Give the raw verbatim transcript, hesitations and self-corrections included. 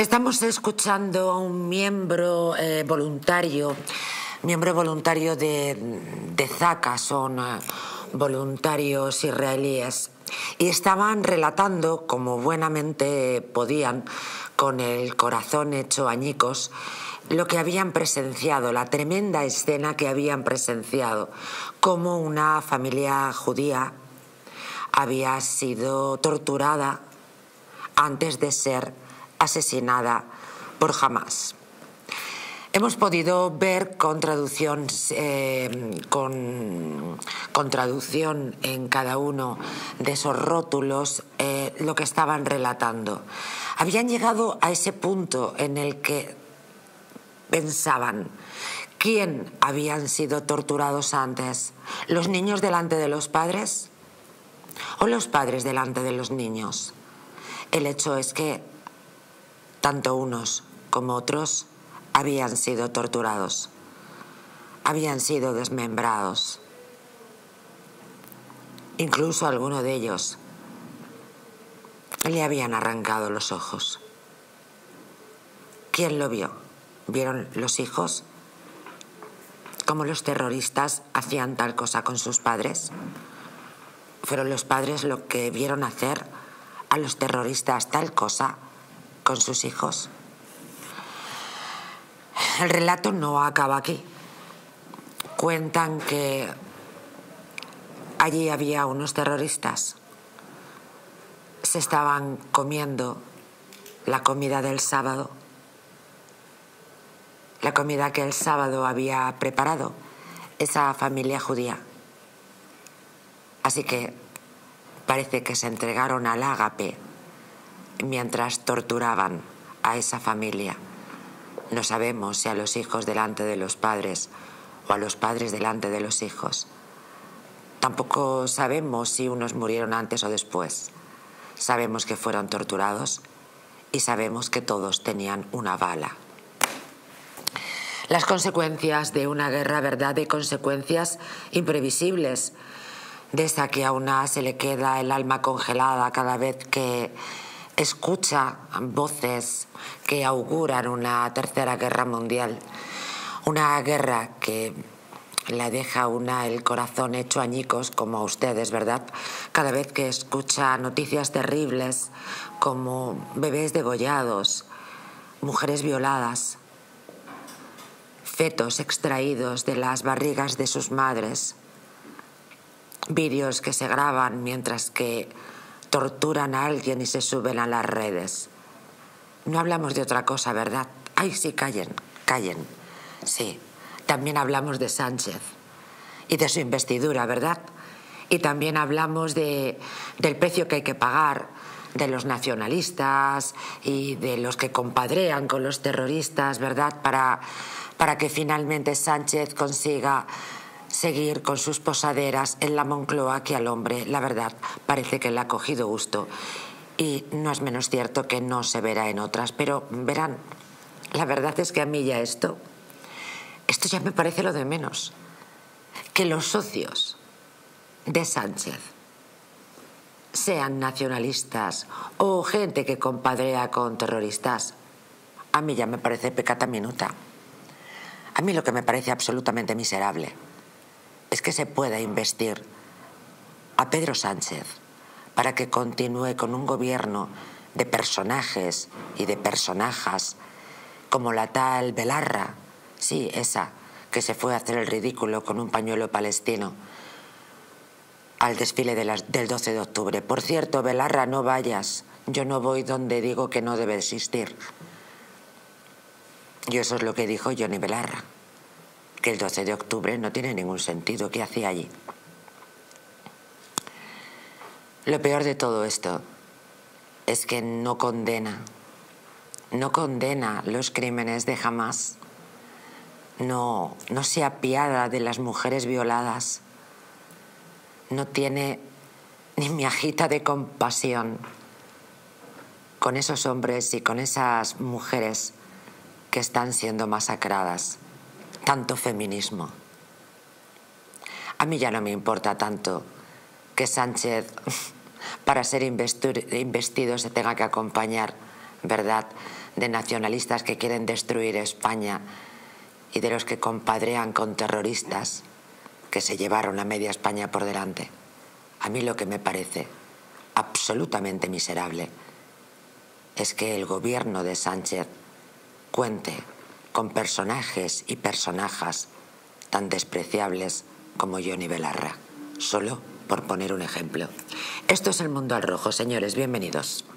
Estamos escuchando a un miembro eh, voluntario, miembro voluntario de, de Zaka, son eh, voluntarios israelíes, y estaban relatando, como buenamente podían, con el corazón hecho añicos, lo que habían presenciado, la tremenda escena que habían presenciado, cómo una familia judía había sido torturada antes de ser asesinada por Hamás. Hemos podido ver con traducción, eh, con, con traducción en cada uno de esos rótulos eh, lo que estaban relatando. Habían llegado a ese punto en el que pensaban: ¿quién habían sido torturados antes? ¿Los niños delante de los padres? ¿O los padres delante de los niños? El hecho es que tanto unos como otros habían sido torturados, habían sido desmembrados. Incluso a alguno de ellos le habían arrancado los ojos. ¿Quién lo vio? ¿Vieron los hijos cómo los terroristas hacían tal cosa con sus padres? ¿Fueron los padres los que vieron hacer a los terroristas tal cosa con sus hijos? El relato no acaba aquí. Cuentan que allí había unos terroristas. Se estaban comiendo la comida del sábado, la comida que el sábado había preparado esa familia judía. Así que parece que se entregaron al ágape mientras torturaban a esa familia. No sabemos si a los hijos delante de los padres o a los padres delante de los hijos. Tampoco sabemos si unos murieron antes o después. Sabemos que fueron torturados y sabemos que todos tenían una bala. Las consecuencias de una guerra, ¿verdad?, de consecuencias imprevisibles, de esa que a una se le queda el alma congelada cada vez que escucha voces que auguran una tercera guerra mundial, una guerra que la deja a una el corazón hecho añicos, como a ustedes, ¿verdad? Cada vez que escucha noticias terribles como bebés degollados, mujeres violadas, fetos extraídos de las barrigas de sus madres, vídeos que se graban mientras que torturan a alguien y se suben a las redes. No hablamos de otra cosa, ¿verdad? Ay, sí, callen, callen. Sí, también hablamos de Sánchez y de su investidura, ¿verdad? Y también hablamos de, del precio que hay que pagar, de los nacionalistas y de los que compadrean con los terroristas, ¿verdad? Para, para que finalmente Sánchez consiga seguir con sus posaderas en la Moncloa, que al hombre, la verdad, parece que le ha cogido gusto. Y no es menos cierto que no se verá en otras, pero verán, la verdad es que a mí ya esto, esto ya me parece lo de menos. Que los socios de Sánchez sean nacionalistas o gente que compadrea con terroristas, a mí ya me parece pecata minuta. A mí lo que me parece absolutamente miserable es que se pueda investir a Pedro Sánchez para que continúe con un gobierno de personajes y de personajas como la tal Belarra, sí, esa, que se fue a hacer el ridículo con un pañuelo palestino al desfile de las, del doce de octubre. Por cierto, Belarra, no vayas, yo no voy donde digo que no debe existir. Y eso es lo que dijo Johnny Belarra, que el doce de octubre no tiene ningún sentido. ¿Qué hacía allí? Lo peor de todo esto es que no condena, no condena los crímenes de Hamás, no, no se apiada de las mujeres violadas, no tiene ni miajita de compasión con esos hombres y con esas mujeres que están siendo masacradas. Tanto feminismo. A mí ya no me importa tanto que Sánchez, para ser investido, se tenga que acompañar, ¿verdad?, de nacionalistas que quieren destruir España y de los que compadrean con terroristas que se llevaron a media España por delante. A mí lo que me parece absolutamente miserable es que el gobierno de Sánchez cuente con personajes y personajas tan despreciables como Yone Belarra, solo por poner un ejemplo. Esto es El Mundo al Rojo, señores, bienvenidos.